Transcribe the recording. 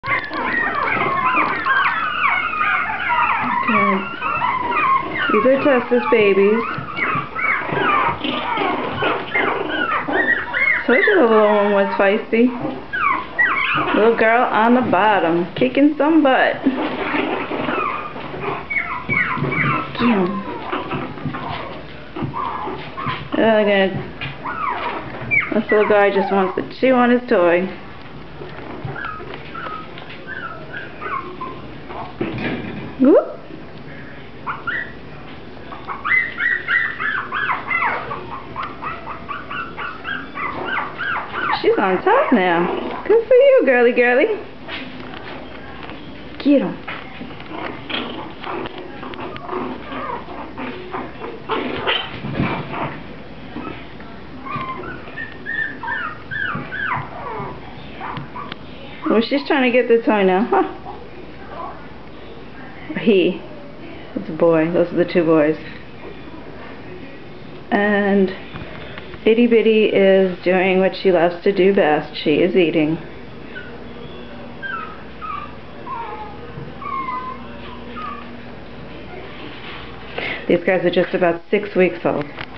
Okay. These are Tessa's babies. Told you the little one was feisty. Little girl on the bottom, kicking some butt. This little guy just wants to chew on his toy. Whoop. She's on top now. Good for you, girly girly. Get him. Well, she's trying to get the toy now, huh? He. It's a boy. Those are the two boys. And Itty Bitty is doing what she loves to do best. She is eating. These guys are just about 6 weeks old.